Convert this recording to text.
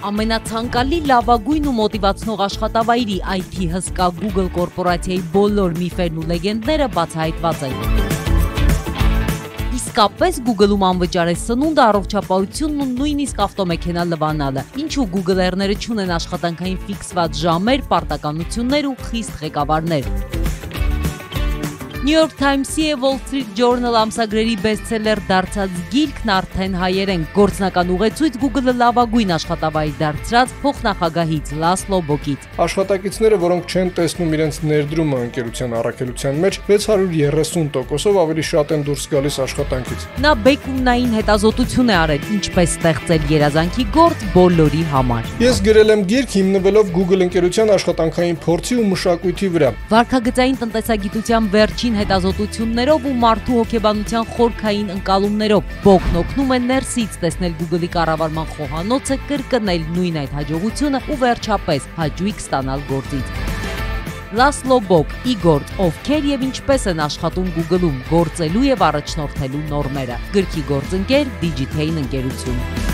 Ամենացանկալի լավագույն ու մոտիվացնող աշխատավայրի IT հսկա Google կորպորացիայի բոլոր միֆերն ու լեգենդները բացահայտված են։ Իսկապես Google-ում անվճար է սնունդը, առողջապահությունն ու նույնիսկ ավտոմեքենա լվանալը, ինչու Google-երները չունեն աշխատանքային ֆիքսված ժամեր, պարտականություններ ու խիստ ղեկավարներ։ New York Times-ի և Wall Street Journal ամսագրերի բեսթսելեր դարձած գիրքն արդեն հայերեն գործնական ուղեցույց Google-ը լավագույն աշխատավայր դարձրած փոխնախագահից Լասլո Բոկից։ Աշխատակիցները, որոնք չեն տեսնում իրենց ներդրումը ընկերության առաքելության մեջ, 630%-ով ավելի շատ են դուրս գալիս աշխատանքից։ Նա բեկումնային հետազոտություն է արել, ինչպես ստեղծել երազանքի գործ բոլորի համար։ Ես գրել եմ գիրք հիմնվելով Google ընկերության աշխատանքային փորձի ու մշակույթի վրա։ Վարքագծային տնտեսագիտության վերջին հետազոտություններով ու մարդու հոգեբանության խորքային ընկալումներով Բոկն օգնում է ներսից տեսնել Google-ի կառավարման խոհանոցը, կրկնել նույն այդ հաջողությունը ու վերջապես հաճույք ստանալ գործից։ Լասլո Բոկ, Իգոր, ովքեր եւ ինչպես են աշխատում Google-ում գործելու եւ առաջնորդելու նորմերը։ Գրքի գործընկեր Digitain ընկերություն։